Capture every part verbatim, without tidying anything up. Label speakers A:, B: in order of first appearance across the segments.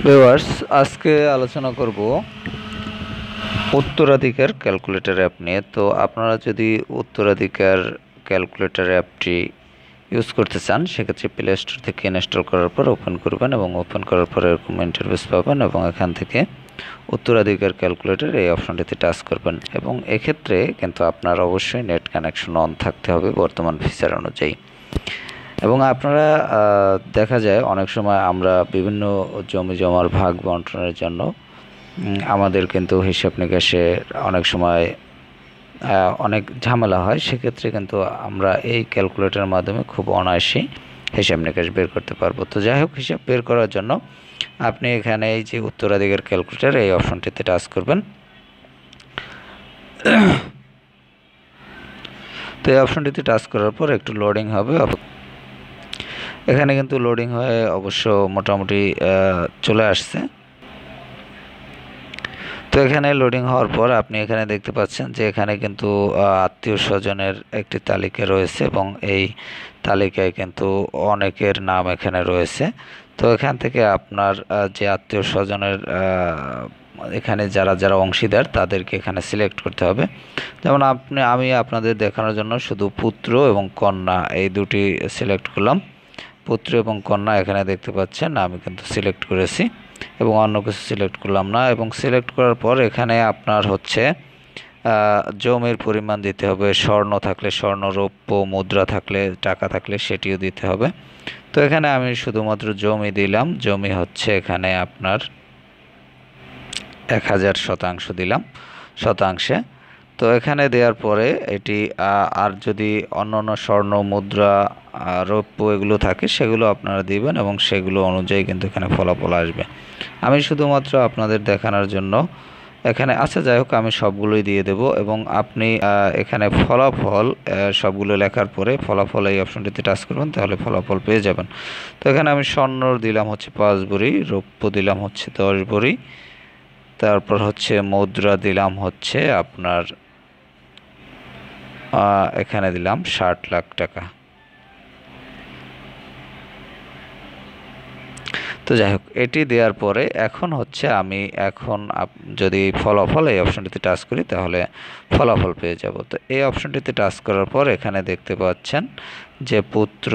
A: Viewers, আজকে আলোচনা করব উত্তরাধিকার ক্যালকুলেটর অ্যাপ নিয়ে। তো আপনারা যদি উত্তরাধিকার ক্যালকুলেটর অ্যাপটি ইউজ করতে চান, সেক্ষেত্রে প্লে স্টোর থেকে ইনস্টল করার পর ওপেন করবেন এবং ওপেন করার পর এরকম ইন্টারফেস পাবেন এবং এখান থেকে উত্তরাধিকার ক্যালকুলেটর এই অপশনটিতে টাচ করবেন এবং এক্ষেত্রে কিন্তু আপনার অবশ্যই নেট কানেকশন অন থাকতে হবে বর্তমান ফিচার অনুযায়ী। এবং আপনারা দেখা যায় অনেক সময় আমরা বিভিন্ন জমি জমার ভাগ বন্টনের জন্য আমাদের কিন্তু হিসাব নিকাশে অনেক সময় অনেক ঝামেলা হয়। সেক্ষেত্রে কিন্তু আমরা এই ক্যালকুলেটরের মাধ্যমে খুব অনায়াসেই হিসাব নিকাশ বের করতে পারবো। তো যাই হোক, হিসাব বের করার জন্য আপনি এখানে এই যে উত্তরাধিকার ক্যালকুলেটর এই অপশনটিতে টাচ করবেন। তো এই অপশনটিতে টাচ করার পর একটু লোডিং হবে। এখানে কিন্তু লোডিং হয়ে অবশ্য মোটামুটি চলে আসছে। তো এখানে লোডিং হওয়ার পর আপনি এখানে দেখতে পাচ্ছেন যে এখানে কিন্তু আত্মীয় স্বজনের একটি তালিকা রয়েছে এবং এই তালিকায় কিন্তু অনেকের নাম এখানে রয়েছে। তো এখান থেকে আপনার যে আত্মীয় স্বজনের এখানে যারা যারা অংশীদার তাদেরকে এখানে সিলেক্ট করতে হবে। যেমন আপনি আমি আপনাদের দেখানোর জন্য শুধু পুত্র এবং কন্যা এই দুটি সিলেক্ট করলাম। পুত্র এবং কন্যা এখানে দেখতে পাচ্ছেন আমি কিন্তু সিলেক্ট করেছি এবং অন্য কিছু সিলেক্ট করলাম না। এবং সিলেক্ট করার পর এখানে আপনার হচ্ছে জমির পরিমাণ দিতে হবে, স্বর্ণ থাকলে স্বর্ণ, রৌপ্য মুদ্রা থাকলে টাকা থাকলে সেটিও দিতে হবে। তো এখানে আমি শুধুমাত্র জমি দিলাম। জমি হচ্ছে এখানে আপনার এক হাজার শতাংশ দিলাম শতাংশে। তো এখানে দেওয়ার পরে এটি আর যদি অন্য অন্য স্বর্ণ মুদ্রা রৌপ্য এগুলো থাকে সেগুলো আপনারা দিবেন এবং সেগুলো অনুযায়ী কিন্তু এখানে ফলাফল আসবে। আমি শুধুমাত্র আপনাদের দেখানোর জন্য এখানে আচ্ছা যাই হোক আমি সবগুলোই দিয়ে দেব এবং আপনি এখানে ফলাফল সবগুলো লেখার পরে ফলাফল এই অপশনটিতে টাচ করবেন, তাহলে ফলাফল পেয়ে যাবেন। তো এখানে আমি স্বর্ণ দিলাম হচ্ছে পাঁচ ভরি, রৌপ্য দিলাম হচ্ছে দশ ভরি, তারপর হচ্ছে মুদ্রা দিলাম হচ্ছে আপনার এখানে দিলাম ষাট লাখ টাকা। তো যাই হোক, এটি দেওয়ার পরে এখন হচ্ছে আমি এখন যদি ফলাফল এই অপশনটিতে টাচ করি তাহলে ফলাফল পেয়ে যাব। তো এই অপশনটিতে টাচ করার পর এখানে দেখতে পাচ্ছেন যে পুত্র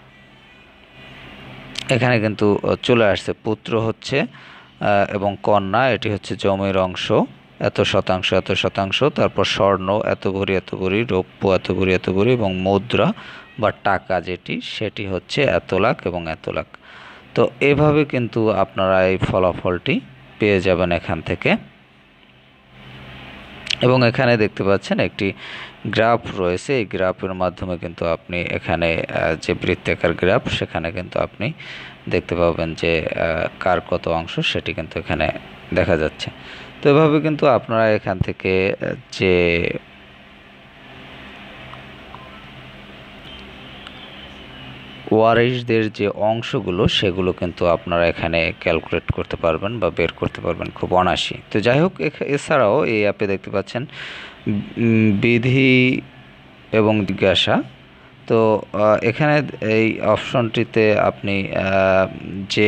A: এখানে কিন্তু চলে আসছে। পুত্র হচ্ছে এবং কন্যা এটি হচ্ছে জমির অংশ এত শতাংশ এত শতাংশ, তারপর স্বর্ণ এত ভরি এত ভরি, রৌপ্য এত ভরি এত ভরি এবং মুদ্রা বা টাকা যেটি সেটি হচ্ছে এত লাখ এবং এত লাখ। তো এভাবে কিন্তু আপনারা এই ফলাফলটি পেয়ে যাবেন এখান থেকে। এবং এখানে দেখতে পাচ্ছেন একটি গ্রাফ রয়েছে। এই গ্রাফের মাধ্যমে কিন্তু আপনি এখানে যে বৃত্তাকার গ্রাফ সেখানে কিন্তু আপনি দেখতে পাবেন যে কার কত অংশ সেটি কিন্তু এখানে দেখা যাচ্ছে। তো এভাবে কিন্তু আপনারা এখান থেকে যে ওয়ারিশদের যে অংশগুলো সেগুলো কিন্তু আপনারা এখানে ক্যালকুলেট করতে পারবেন বা বের করতে পারবেন খুব অনায়াসই। তো যাই হোক, এছাড়াও এই অ্যাপে দেখতে পাচ্ছেন বিধি এবং জিজ্ঞাসা। তো এখানে এই অপশনটিতে আপনি যে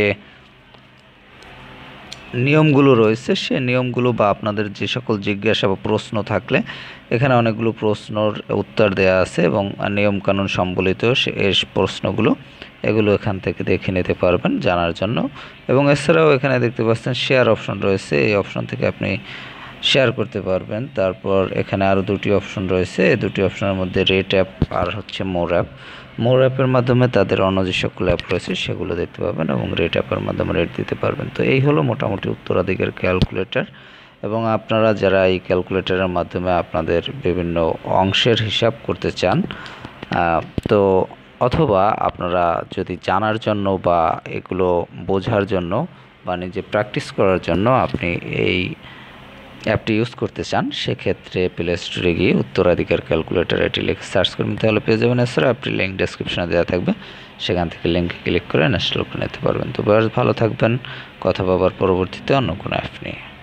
A: নিয়মগুলো রয়েছে সে নিয়মগুলো বা আপনাদের যে সকল জিজ্ঞাসা বা প্রশ্ন থাকলে এখানে অনেকগুলো প্রশ্নর উত্তর দেওয়া আছে এবং নিয়মকানুন সম্বলিত এই প্রশ্নগুলো এগুলো এখান থেকে দেখে নিতে পারবেন জানার জন্য। এবং এছাড়াও এখানে দেখতে পাচ্ছেন শেয়ার অপশন রয়েছে, এই অপশন থেকে আপনি শেয়ার করতে পারবেন। তারপর এখানে আরও দুটি অপশন রয়েছে, এই দুটি অপশনের মধ্যে রেট অ্যাপ আর হচ্ছে মোর অ্যাপ। মোর অ্যাপের মাধ্যমে তাদের অন্য যে সকল অ্যাপ রয়েছে সেগুলো দেখতে পাবেন এবং রেট অ্যাপের মাধ্যমে রেট দিতে পারবেন। তো এই হলো মোটামুটি উত্তরাধিকার ক্যালকুলেটর। এবং আপনারা যারা এই ক্যালকুলেটরের মাধ্যমে আপনাদের বিভিন্ন অংশের হিসাব করতে চান, তো অথবা আপনারা যদি জানার জন্য বা এগুলো বোঝার জন্য বা নিজে প্র্যাকটিস করার জন্য আপনি এই অ্যাপটি ইউজ করতে চান, সেক্ষেত্রে প্লে স্টোরে গিয়ে উত্তরাধিকার ক্যালকুলেটর এটি লিখে সার্চ করবেন, তাহলে পেয়ে যাবেন। এছাড়া অ্যাপটির লিঙ্ক ডেসক্রিপশনে দেওয়া থাকবে, সেখান থেকে লিঙ্কে ক্লিক করে ইনস্টল করে নিতে পারবেন। তো বেশ ভালো থাকবেন, কথা বলার পরবর্তীতে অন্য কোনো অ্যাপ নিয়ে।